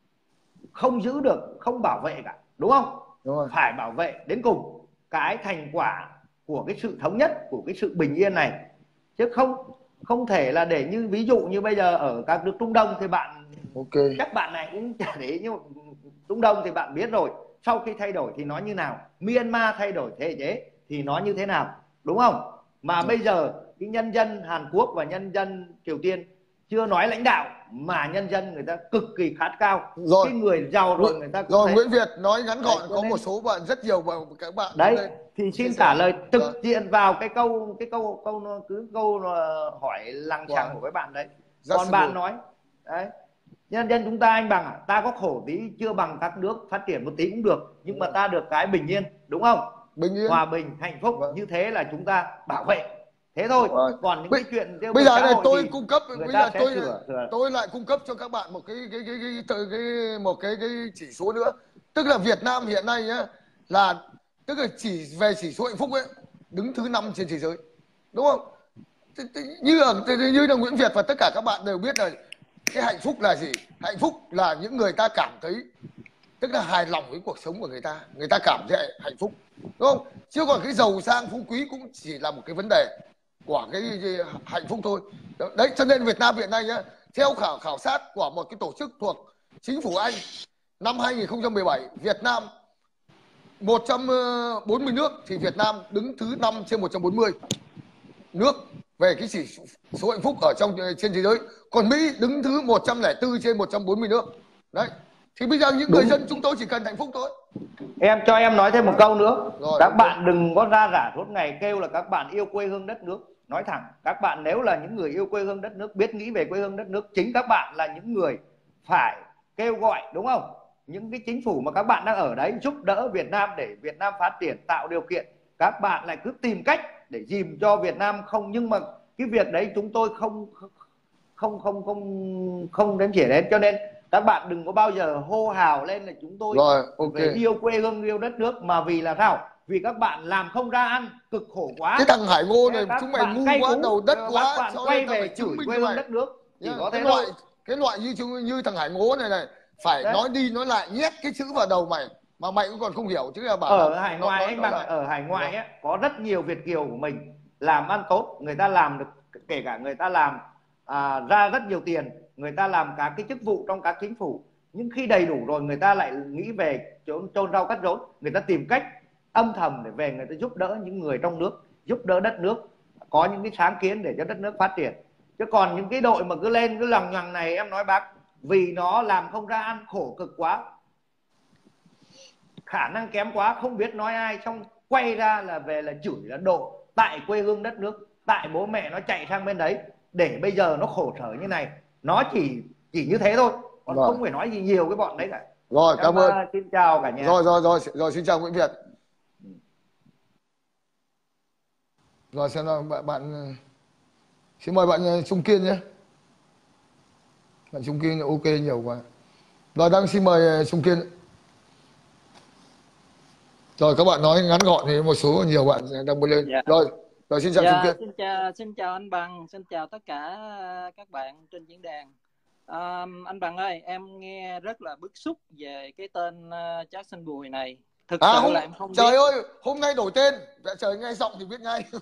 E: không giữ được, không bảo vệ cả, đúng không? Đúng rồi. Phải bảo vệ đến cùng cái thành quả của cái sự thống nhất, của cái sự bình yên này, chứ không không thể là để như ví dụ như bây giờ ở các nước Trung Đông thì bạn okay. Các bạn này cũng chả để, nhưng Trung Đông thì bạn biết rồi, sau khi thay đổi thì nó như nào, Myanmar thay đổi thể chế thì nó như thế nào, đúng không? Mà bây giờ cái nhân dân Hàn Quốc và nhân dân Triều Tiên, chưa nói lãnh đạo mà nhân dân người ta cực kỳ khát khao.
B: Rồi.
E: Cái người giàu rồi người ta cũng
B: rồi
E: thấy.
B: Nguyễn Việt nói ngắn gọn,
E: Đấy,
B: có
E: nên...
B: một số bạn, rất nhiều bạn, các bạn
E: đấy
B: đây.
E: thì xin trả lời trực rồi. diện vào cái câu cái câu câu cứ câu hỏi lằng xằng của các bạn đấy. Rất còn bạn nói đấy, nhân dân chúng ta anh Bằng à, ta có khổ tí chưa bằng các nước phát triển một tí cũng được, nhưng mà ta được cái bình yên, đúng không?
B: Bình yên,
E: hòa bình, hạnh phúc, vâng. Như thế là chúng ta bảo vệ, thế thôi. Vâng. Còn những
B: bây,
E: cái chuyện
B: bây giờ này tôi cung cấp, bây giờ tôi
E: sửa, sửa.
B: tôi lại cung cấp cho các bạn một cái cái cái cái, cái, cái một cái cái chỉ số nữa, tức là Việt Nam hiện nay nhá, là tức là chỉ về chỉ số hạnh phúc ấy đứng thứ năm trên thế giới, đúng không? Như là như là Nguyễn Việt và tất cả các bạn đều biết là cái hạnh phúc là gì? Hạnh phúc là những người ta cảm thấy, tức là hài lòng với cuộc sống của người ta, người ta cảm thấy hạnh phúc, đúng không? Chứ còn cái giàu sang phú quý cũng chỉ là một cái vấn đề của cái, cái hạnh phúc thôi. Đấy, cho nên Việt Nam hiện nay nhá, theo khảo khảo sát của một cái tổ chức thuộc chính phủ Anh năm hai nghìn không trăm mười bảy, Việt Nam một trăm bốn mươi nước thì Việt Nam đứng thứ năm trên một trăm bốn mươi nước về cái chỉ số hạnh phúc ở trong trên thế giới. Còn Mỹ đứng thứ một trăm lẻ bốn trên một trăm bốn mươi nước. Đấy. Thì bây giờ những Đúng. người dân chúng tôi chỉ cần hạnh phúc thôi.
E: Em cho em nói thêm một câu nữa. Rồi, các bạn đừng có ra rả suốt ngày kêu là các bạn yêu quê hương đất nước. Nói thẳng, các bạn nếu là những người yêu quê hương đất nước, biết nghĩ về quê hương đất nước, chính các bạn là những người phải kêu gọi, đúng không? Những cái chính phủ mà các bạn đang ở đấy giúp đỡ Việt Nam để Việt Nam phát triển, tạo điều kiện. Các bạn lại cứ tìm cách để dìm cho Việt Nam không, nhưng mà cái việc đấy chúng tôi không không không không không đếm xỉa đến, cho nên các bạn đừng có bao giờ hô hào lên là chúng tôi
B: Rồi, okay.
E: về yêu quê hương, yêu đất nước, mà vì là sao? Vì các bạn làm không ra ăn, cực khổ quá.
B: Cái thằng Hải Ngô này chúng mày ngu quá, đầu đất quá,
E: các bạn quay về chửi quê hương đất nước chỉ yeah, có thế
B: loại thôi. Cái loại như như thằng Hải Ngô này này phải đấy. Nói đi nói lại nhét cái chữ vào đầu mày mà mày cũng còn không hiểu, chứ là bảo
E: ở hải ngoại anh Bằng, ở hải ngoại ấy, có rất nhiều Việt kiều của mình làm ăn tốt, người ta làm được, kể cả người ta làm à, ra rất nhiều tiền, người ta làm các cái chức vụ trong các chính phủ, nhưng khi đầy đủ rồi người ta lại nghĩ về chôn chôn rau cắt rốn, người ta tìm cách âm thầm để về người ta giúp đỡ những người trong nước, giúp đỡ đất nước, có những cái sáng kiến để cho đất nước phát triển. Chứ còn những cái đội mà cứ lên cứ lằng nhằng này, em nói bác, vì nó làm không ra ăn, khổ cực quá, khả năng kém quá, không biết nói ai, xong quay ra là về là chửi là độ tại quê hương đất nước, tại bố mẹ nó chạy sang bên đấy để bây giờ nó khổ sở như này. Nó chỉ chỉ như thế thôi, còn rồi. Không phải nói gì nhiều cái bọn đấy cả.
B: Rồi, cảm, cảm ơn.
E: Xin chào cả nhà.
B: Rồi rồi rồi rồi xin chào Nguyễn Việt. Rồi xem nào bạn, bạn xin mời bạn Trung Kiên nhé. Bạn Trung Kiên ok nhiều quá. Rồi đang xin mời Trung Kiên. Rồi các bạn nói ngắn gọn thì một số nhiều bạn đang muốn lên. Dạ. Rồi, rồi xin chào
F: dạ,
B: Trung Kiên.
F: Xin chào, xin chào anh Bằng, xin chào tất cả các bạn trên diễn đàn. À, anh Bằng ơi, em nghe rất là bức xúc về cái tên uh, Jackson Bùi này. Thực
B: à,
F: sự
B: hôm,
F: là em không
B: trời
F: biết.
B: ơi, hôm nay đổi tên, trời nghe giọng thì biết ngay.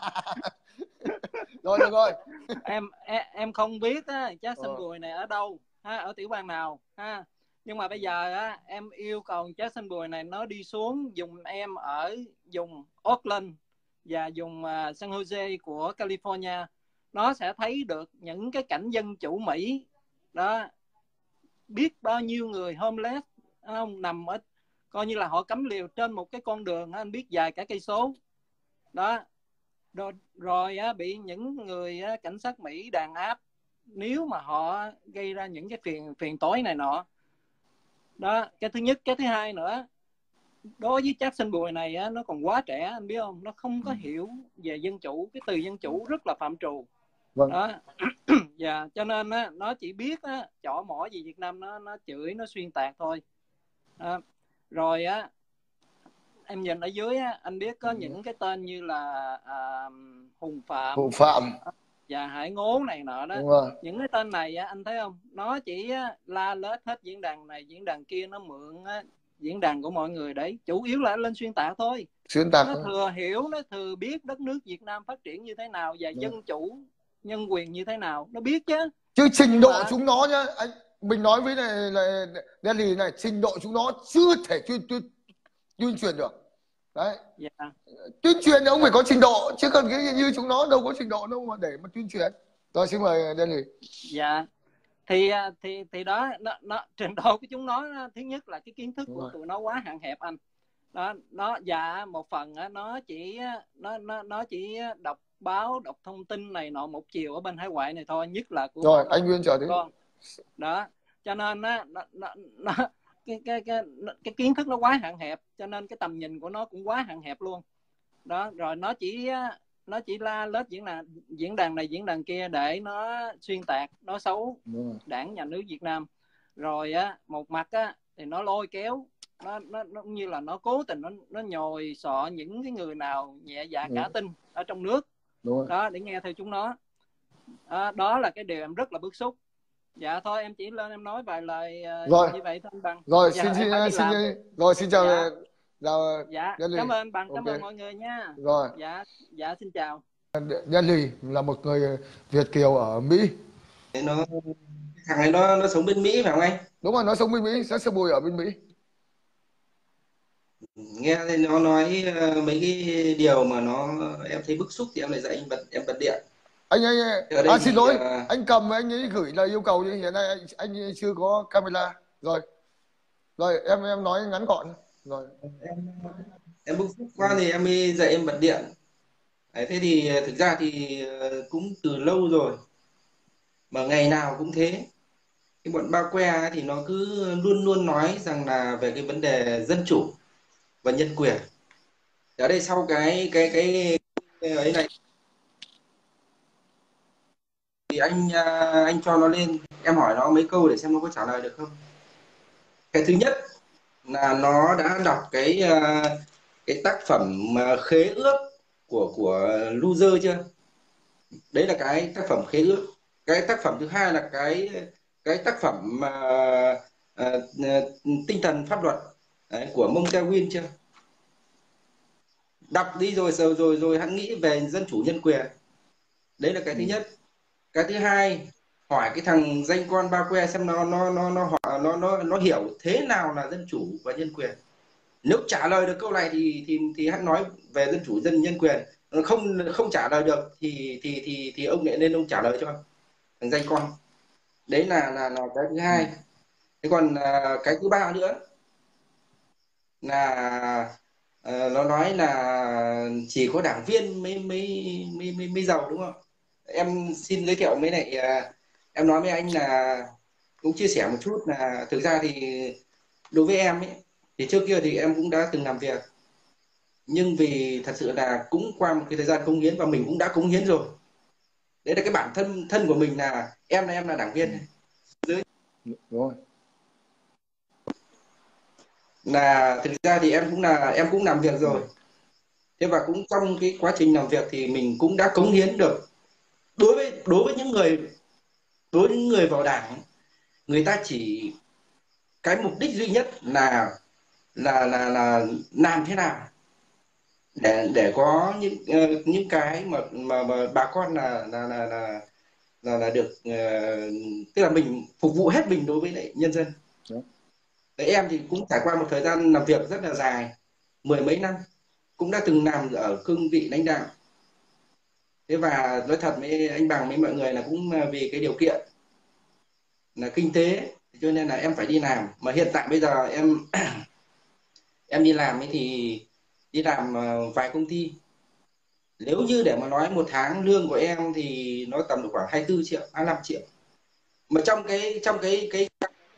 B: Rồi được rồi.
F: em, em em không biết á, Jackson Bùi này ở đâu, ha, ở tiểu bang nào, ha. Nhưng mà bây giờ á, em yêu cầu Jackson Bùi này nó đi xuống dùng em ở vùng Oakland và vùng uh, San Jose của California, nó sẽ thấy được những cái cảnh dân chủ Mỹ đó, biết bao nhiêu người homeless không, nằm ở coi như là họ cắm liều trên một cái con đường anh biết dài cả cây số đó, rồi, rồi á, bị những người á, cảnh sát Mỹ đàn áp nếu mà họ gây ra những cái phiền phiền tối này nọ đó. Cái thứ nhất. Cái thứ hai nữa, đối với Jackson Bùi này á, nó còn quá trẻ anh biết không, nó không có hiểu về dân chủ, cái từ dân chủ rất là phạm trù. Vâng. Đó. Dạ, cho nên á, nó chỉ biết á, chỏ mỏ gì Việt Nam nó nó chửi, nó xuyên tạc thôi. Đó. Rồi á, em nhìn ở dưới á, anh biết có ừ. những cái tên như là à, Hùng Phạm,
B: Hùng Phạm
F: và Hải Ngố này nọ đó. Những cái tên này á, anh thấy không, nó chỉ á, la lết hết diễn đàn này diễn đàn kia, nó mượn á, diễn đàn của mọi người đấy, chủ yếu là lên xuyên tạc thôi.
B: Xuyên tạc
F: nó
B: thôi.
F: thừa hiểu, nó thừa biết đất nước Việt Nam phát triển như thế nào và ừ. dân chủ nhân quyền như thế nào, nó biết chứ.
B: Chứ trình độ mà... chúng nó nhá anh, mình nói với này là Delhi này, trình độ chúng nó chưa thể tuyên tuyên tuyên truyền được đấy.
F: Dạ.
B: Tuyên truyền ông phải có trình độ, chứ còn cái như chúng nó đâu có trình độ đâu mà để mà tuyên truyền. Rồi xin mời Delhi.
F: Dạ. Thì thì thì đó, nó, nó trình độ của chúng nó, thứ nhất là cái kiến thức của tụi nó quá hạn hẹp anh. Đó, nó dạ một phần nó chỉ nó nó nó chỉ đọc báo, đọc thông tin này nọ một chiều ở bên hải ngoại này thôi, nhất là của
B: rồi anh Nguyên chờ tí
F: con. Đó, cho nên nó, nó, nó, nó cái, cái cái cái kiến thức nó quá hạn hẹp, cho nên cái tầm nhìn của nó cũng quá hạn hẹp luôn. Đó, rồi nó chỉ nó chỉ la lết diễn đàn diễn đàn này diễn đàn kia để nó xuyên tạc, nó xấu đảng nhà nước Việt Nam. Rồi á, một mặt á thì nó lôi kéo, nó nó nó như là nó cố tình nó nó nhồi sọ những cái người nào nhẹ dạ cả tin ở trong nước.
B: Đúng
F: đó để nghe theo chúng nó. À, đó là cái điều em rất là bức xúc. Dạ thôi em chỉ lên em nói vài lời uh,
B: rồi.
F: như vậy thôi anh Bằng.
B: Rồi
F: dạ,
B: xin xin xin
F: làm.
B: rồi xin chào.
F: Dạ,
B: chào
F: dạ.
B: Delhi.
F: Cảm ơn Bằng,
B: okay.
F: Cảm ơn mọi người nha.
B: Rồi.
F: Dạ, dạ xin chào.
B: Delhi là một người Việt kiều ở Mỹ.
G: Nó thằng này nó nó sống bên Mỹ phải không anh?
B: Đúng rồi, nó sống bên Mỹ, sẽ Bùi ở bên Mỹ.
G: Nghe thì nó nói uh, mấy cái điều mà nó em thấy bức xúc thì em lại dạy anh bật em bật điện.
B: Anh anh à, xin
G: thì,
B: lỗi,
G: uh...
B: anh cầm anh ấy gửi là yêu cầu, nhưng hiện nay anh, anh chưa có camera. Rồi. Rồi em em nói ngắn gọn. Rồi.
G: Em em bức xúc quá thì em mới dạy em bật điện. Đấy, thế thì thực ra thì cũng từ lâu rồi mà ngày nào cũng thế. Cái bọn Ba Que thì nó cứ luôn luôn nói rằng là về cái vấn đề dân chủ và nhân quyền. Ở đây sau cái cái cái, cái ấy này thì anh anh cho nó lên, em hỏi nó mấy câu để xem nó có trả lời được không. Cái thứ nhất là nó đã đọc cái cái tác phẩm khế ước của của Loser chưa? Đấy là cái tác phẩm khế ước. Cái tác phẩm thứ hai là cái cái tác phẩm mà uh, uh, tinh thần pháp luật đấy, của Montesquieu chưa? Đọc đi rồi rồi rồi rồi hãy nghĩ về dân chủ nhân quyền. Đấy là cái thứ nhất. Cái thứ hai, hỏi cái thằng danh con Ba Que xem nó nó nó nó nó nó nó, nó hiểu thế nào là dân chủ và nhân quyền. Nếu trả lời được câu này thì thì thì hắn nói về dân chủ dân nhân quyền. Không không trả lời được thì thì thì thì ông lại nên ông trả lời cho thằng danh con. Đấy là là là cái thứ hai. Thế còn uh, cái thứ ba nữa là uh, nó nói là chỉ có đảng viên mới mới mới mới, mới giàu, đúng không? Em xin giới thiệu mấy này, uh, em nói với anh là cũng chia sẻ một chút là thực ra thì đối với em ấy thì trước kia thì em cũng đã từng làm việc, nhưng vì thật sự là cũng qua một cái thời gian cống hiến và mình cũng đã cống hiến rồi. Đấy là cái bản thân thân của mình là em là em là đảng viên dưới
B: rồi.
G: Là thực ra thì em cũng là em cũng làm việc rồi. Thế và cũng trong cái quá trình làm việc thì mình cũng đã cống hiến được. Đối với đối với những người đối với những người vào đảng, người ta chỉ cái mục đích duy nhất là là là là làm thế nào để để có những uh, những cái mà mà, mà bà con là là là là là, là được uh, tức là mình phục vụ hết mình đối với lại nhân dân. Đấy, em thì cũng trải qua một thời gian làm việc rất là dài, mười mấy năm, cũng đã từng làm ở cương vị lãnh đạo. Thế và nói thật với anh Bằng với mọi người là cũng vì cái điều kiện là kinh tế cho nên là em phải đi làm. Mà hiện tại bây giờ em em đi làm ấy thì đi làm vài công ty. Nếu như để mà nói một tháng lương của em thì nó tầm được khoảng hai mươi tư triệu, hai mươi lăm triệu. Mà trong cái trong cái cái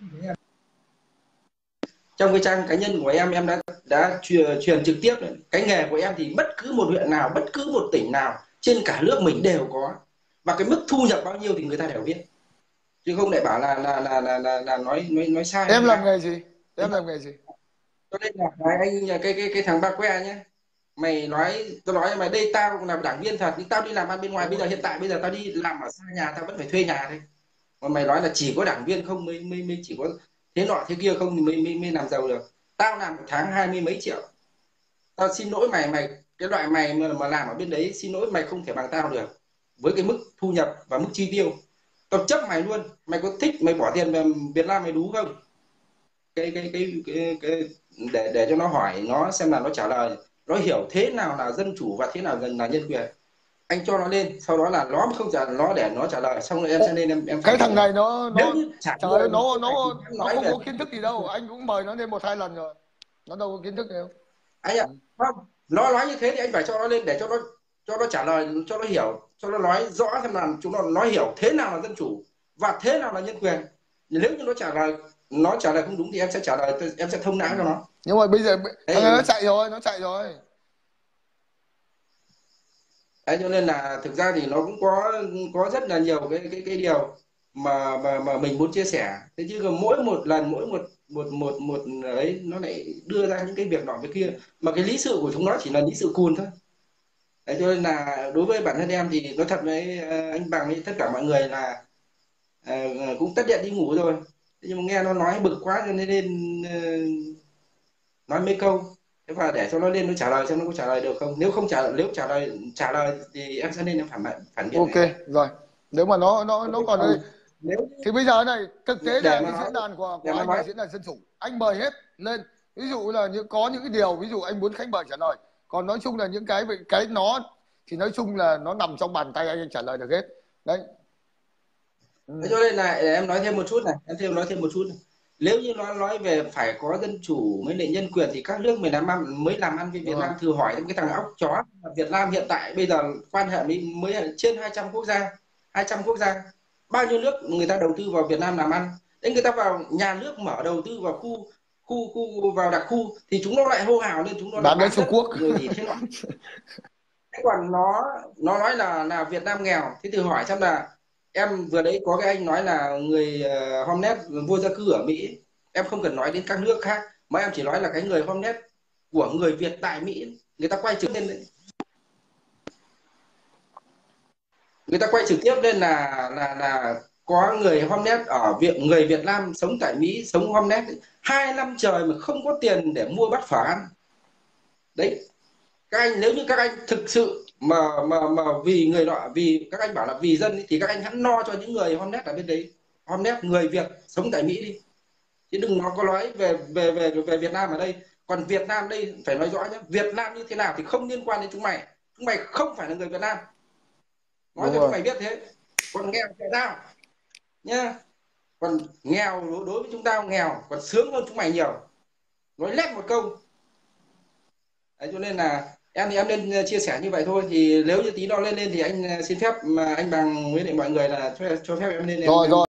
G: trong cái trang cá nhân của em em đã đã truyền, truyền trực tiếp đấy. Cái nghề của em thì bất cứ một huyện nào, bất cứ một tỉnh nào trên cả nước mình đều có, và cái mức thu nhập bao nhiêu thì người ta đều biết, chứ không lại bảo là là là là, là, là nói nói nói sai.
B: Em làm nghề gì? Em làm nghề gì?
G: Cho nên là cái anh cái cái cái thằng Ba Que nhé, mày nói tôi nói mày đây tao cũng làm đảng viên thật, nhưng tao đi làm ăn bên ngoài bây giờ, hiện tại bây giờ tao đi làm ở xa nhà tao vẫn phải thuê nhà thôi. Mà mày nói là chỉ có đảng viên không mới mới, mới chỉ có thế nọ thế kia không thì mới mới, mới làm giàu được. Tao làm một tháng hai mươi mấy triệu. Tao xin lỗi mày mày cái loại mày mà, mà làm ở bên đấy xin lỗi mày không thể bằng tao được với cái mức thu nhập và mức chi tiêu. tao chấp mày luôn, mày có thích mày bỏ tiền về Việt Nam mày đú không? Cái cái cái, cái, cái để để cho nó hỏi nó xem là nó trả lời, nó hiểu thế nào là dân chủ và thế nào là nhân quyền. Anh cho nó lên, sau đó là nó không trả, nó để nó trả lời, xong rồi em sẽ lên em em
B: Cái thằng này nó nó
G: trả
B: trời ơi,
G: lời
B: nó nó nó không
G: về...
B: có kiến thức gì đâu, anh cũng mời nó lên một hai lần rồi, nó đâu có kiến thức đâu
G: anh ạ. Không, nó nói như thế thì anh phải cho nó lên để cho nó cho nó trả lời, cho nó hiểu, cho nó nói rõ xem là chúng nó nói hiểu thế nào là dân chủ và thế nào là nhân quyền. Nếu như nó trả lời nó trả lời không đúng thì em sẽ trả lời, em sẽ thông não cho nó.
B: Nhưng mà bây giờ
G: Đấy,
B: thằng này nó chạy rồi, nó chạy rồi.
G: Đấy, cho nên là thực ra thì nó cũng có có rất là nhiều cái cái cái điều mà mà mà mình muốn chia sẻ. Thế chứ còn mỗi một lần mỗi một một một một ấy nó lại đưa ra những cái việc nọ việc kia, mà cái lý sự của chúng nó chỉ là lý sự cùn thôi. Đấy, cho nên là đối với bản thân em thì nói thật với anh Bằng với tất cả mọi người là uh, cũng tắt điện đi ngủ rồi. Thế nhưng mà nghe nó nói bực quá cho nên, nên uh, nói mấy câu. Thế và để cho nó lên nó trả lời xem nó có trả lời được không. Nếu không trả nếu trả lời trả lời thì em sẽ nên em phản phản biện.
B: Ok này. Rồi. Nếu mà nó nó nó còn đây nếu thì bây giờ này thực tế là cái diễn đàn của, của anh là diễn đàn dân chủ, anh mời hết lên. Ví dụ là những có những cái điều ví dụ anh muốn khách mời trả lời, còn nói chung là những cái cái nó thì nói chung là nó nằm trong bàn tay anh, anh trả lời được hết đấy.
G: Ừ. Thế cho nên là em nói thêm một chút này, em thêm nói thêm một chút này. Nếu như nó nói về phải có dân chủ mới lại nhân quyền thì các nước mình làm ăn mới làm ăn với Việt Nam. Thử hỏi cái thằng óc chó Việt Nam hiện tại bây giờ quan hệ mới mới trên hai trăm quốc gia, hai trăm quốc gia, bao nhiêu nước người ta đầu tư vào Việt Nam làm ăn. Đấy, người ta vào nhà nước mở đầu tư vào khu khu khu vào đặc khu thì chúng nó lại hô hào lên, chúng nó
B: bán đến Trung Quốc
G: rồi thì thế nọ. Thế còn nó nó nói là là Việt Nam nghèo, thế thử hỏi xem là em vừa đấy có cái anh nói là người uh, Homeless vô gia cư ở Mỹ, em không cần nói đến các nước khác mà em chỉ nói là cái người Homeless của người Việt tại Mỹ, người ta quay trực tiếp lên, người ta quay trực tiếp lên là là là có người Homeless ở Việt, người Việt Nam sống tại Mỹ sống Homeless hai năm trời mà không có tiền để mua bát phở ăn. Đấy, các anh nếu như các anh thực sự mà mà mà vì người nọ, vì các anh bảo là vì dân thì các anh hãy lo cho những người Homeless ở bên đấy, Homeless người Việt sống tại Mỹ đi, chứ đừng nó có nói về về về về Việt Nam ở đây. Còn Việt Nam đây phải nói rõ nhé, Việt Nam như thế nào thì không liên quan đến chúng mày, chúng mày không phải là người Việt Nam, nói cho chúng mày biết thế. Còn nghèo tại sao nhá, còn nghèo đối với chúng ta nghèo còn sướng hơn chúng mày nhiều, nói lét một câu. Đấy, cho nên là em thì em nên chia sẻ như vậy thôi. Thì nếu như tí nó lên lên thì anh xin phép mà anh Bằng với lại mọi người là cho, cho phép em lên.
B: Rồi,
G: em,
B: rồi.